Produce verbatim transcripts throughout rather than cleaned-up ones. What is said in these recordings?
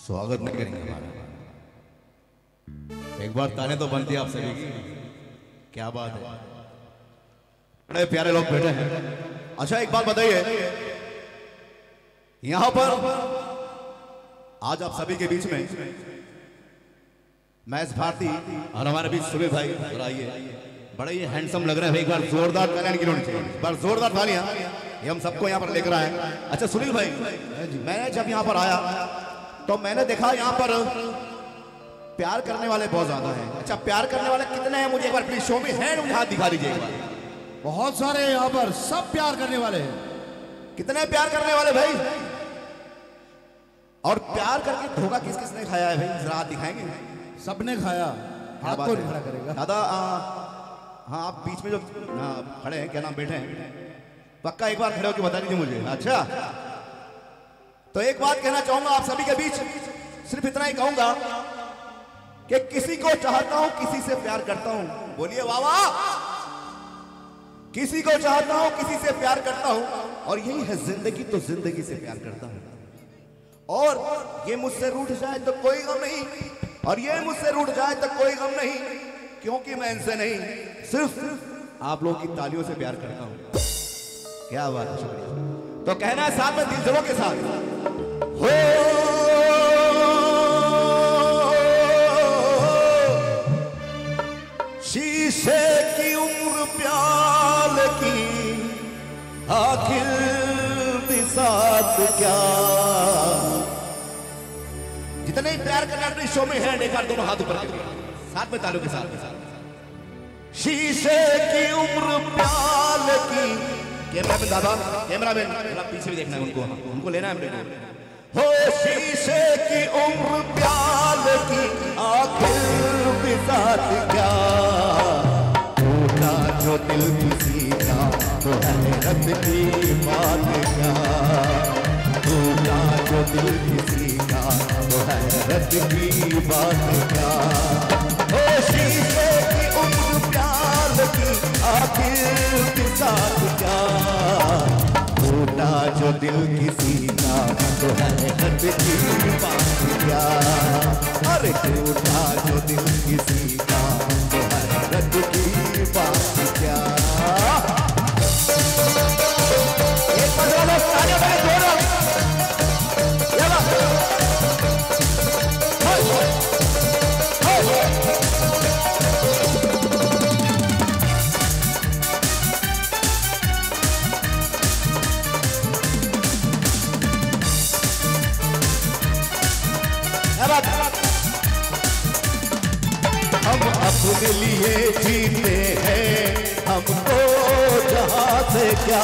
स्वागत नहीं करेंगे हमारा। एक बार ताने तो बनती है आप सभी की। क्या बात है, बड़े प्यारे लोग बैठे हैं। अच्छा एक बात बताइए, यहां पर आज आप सभी के बीच में मैच भारती और हमारे बीच सुबह भाई और आइए, बड़े ही हैंडसम लग रहे हैं। एक बार जोरदार तालियां की होनी चाहिए, एक बार जोरदार तालियां, ये हम सबको यहाँ पर लेकर आए। अच्छा सुनील भाई, मैंने जब यहाँ पर आया तो मैंने देखा यहाँ पर प्यार करने वाले बहुत ज्यादा हैं। अच्छा प्यार करने वाले कितने हैं, मुझे एक बार प्लीज शो में हैंड मुझे हाथ दिखा दीजिए। बहुत सारे यहाँ पर, सब प्यार करने वाले हैं। कितने प्यार करने वाले भाई, और प्यार करके धोखा किस किसने खाया है भाई, जरा हाथ दिखाएंगे। सबने खाया, हाथ को नहीं खड़ा करेगा दादा। हाँ आप बीच में जो हाँ, खड़े हैं, क्या नाम बैठे हैं, पक्का एक बार खड़े होकर बता दीजिए मुझे। अच्छा तो एक बात कहना चाहूंगा आप सभी के बीच, सिर्फ इतना ही कहूंगा कि किसी को चाहता हूं, किसी से प्यार करता हूं। बोलिए वाह वाह। किसी को चाहता हूं, किसी से प्यार करता हूं, और यही है जिंदगी, तो जिंदगी से प्यार करता हूं। और ये मुझसे रूठ जाए तो कोई गम नहीं, और ये मुझसे रूठ जाए तो कोई गम नहीं, क्योंकि मैं इनसे नहीं, सिर्फ आप लोगों की तालियों से प्यार करता हूं। क्या बात है, शुक्रिया। तो कहना है साथ में दिल जोरों के साथ, हो शीशे की उम्र प्याल की, आखिर बिसात क्या। जितने ही प्यार करना अपने शो में है, एक बार दोनों हाथ ऊपर करके साथ में तालियों के साथ। शीशे की उम्र प्याल की, कैमरा मैन दादा, कैमरा मैन पीछे भी देखना है उनको, उनको लेना है मेरे को। हो शीशे की उम्र प्याल की, आखिर बिसात क्या। टूटा जो दिल किसी का, तो हैरत की बात क्या। टूटा जो दिल किसी का, तो हैरत की बात क्या। हो शीशे की उम्र प्याल की, आखिर बिसात क्या। टूटा जो दिल किसी का, तो हैरत की बात क्या। अरे टूटा जो दिल किसी का, तो हैरत की बात क्या। एक पंद्रह लोग तालियां बजाएं जोरदार। हम अपने लिए जीते हैं, हमको जहां से क्या।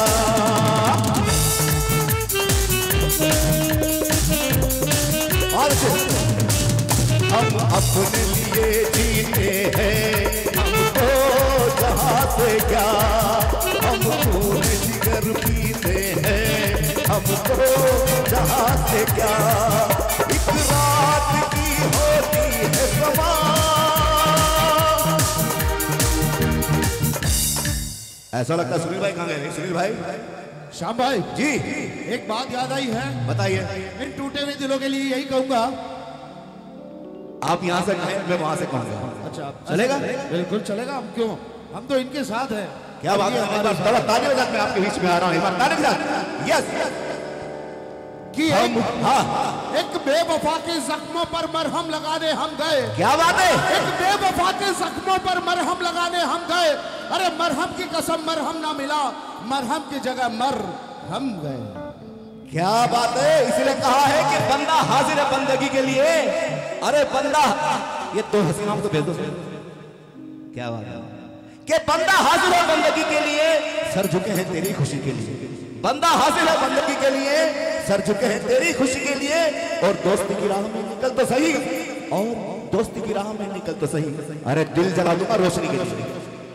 हम अपने लिए जीते हैं, हमको जहां से क्या। हम खून जिगर पीते हैं, हमको जहां से क्या। एक रात की होती है समा। ऐसा लगता है सुनील भाई कहाँ गए? सुनील भाई, श्याम भाई जी एक बात याद आई है, बताइए। इन टूटे हुए दिलों के लिए यही कहूंगा, आप यहाँ से कहें, मैं वहां से कहूंगा। अच्छा चलेगा? बिल्कुल चलेगा, हम क्यों, हम तो इनके साथ हैं। क्या बात है, हमारे ताली के साथ मैं आपके बीच में आ रहा हूँ, एक बार ताली के साथ। यस कि हम, हाँ एक बेवफा के जख्मों पर मरहम लगाने हम गए। क्या बात है, एक बेवफा के जख्मों पर मरहम लगाने हम गए। अरे मरहम की कसम मरहम ना मिला, मरहम की जगह मर हम गए। क्या बात है। इसलिए कहा है कि बंदा हाजिर है बंदगी के लिए। अरे बंदा, ये तो हसीनाओं को भेज दो। क्या बात है कि बंदा हाजिर है बंदगी के लिए, सर झुके हैं तेरी खुशी के लिए। बंदा हाजिर है बंदगी के लिए, सर झुके हैं तेरी खुशी के लिए। और दोस्ती की राह में निकल तो सही, और दोस्ती की राह में निकल तो सही। अरे दिल जला दूंगा रोशनी के लिए।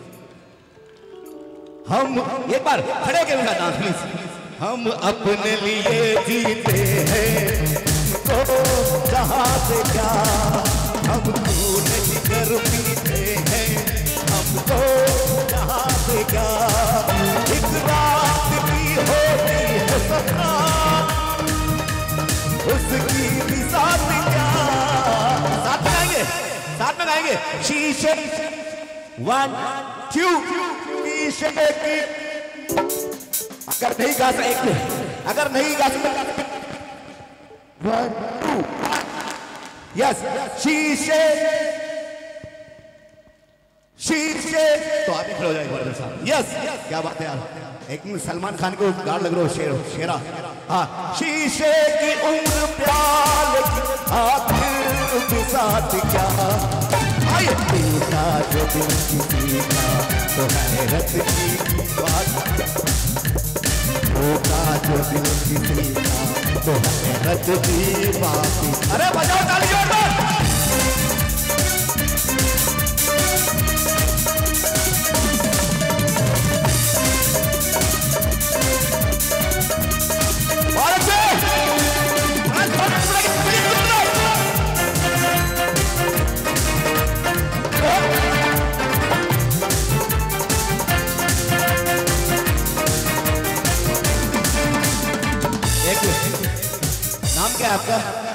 हम एक बार खड़े के मेरा डांस प्लीज। हम अपने लिए जीते हैं, तो जहां से क्या। हम खून जिगर पीते हैं, हमको जहां से क्या। एक रात की होती है सपना, उसकी भी साथ क्या। आइए शीशे वन टू शीशे की अगर नहीं गा सकते अगर नहीं गा सकते वन टू यस शीशे शीशे तो आप ही खड़े हो जाएंगे बरदर साहब यस क्या बात है यार एक सलमान खान को गाड़ लग रहा हो शेर शेरा हाँ शीशे की उम्र प्याल की आखिर के साथ क्या आए टूटा जो दिल किसी का तो हैरत की बात टूटा जो दिल किसी का तो हैरत की बात अरे बजाओ तालियों पर नाम क्या है आपका?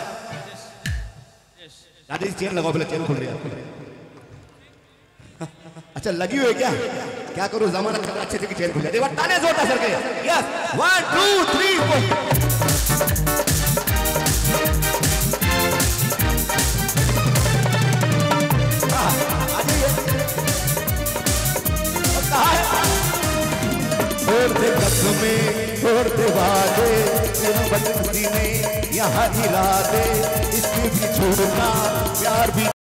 दादी चेन लगाओ पहले चेन खुल रही है अच्छा लगी हुई है क्या क्या करूं जमाना अच्छे से चेन खुल जाए देखो ताने जोरदार सर के yes one two three four छोड़ दे कसमे छोड़ दे वादे बदली ने यहाँ इरादे इसके भी छोड़ना प्यार भी